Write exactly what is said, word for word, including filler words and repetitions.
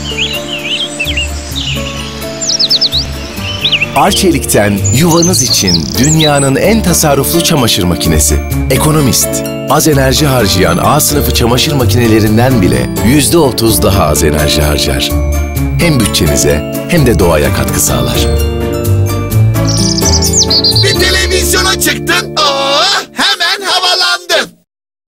Arçelik'ten yuvanız için dünyanın en tasarruflu çamaşır makinesi. Ekonomist, az enerji harcayan A sınıfı çamaşır makinelerinden bile yüzde otuz daha az enerji harcar. Hem bütçenize hem de doğaya katkı sağlar.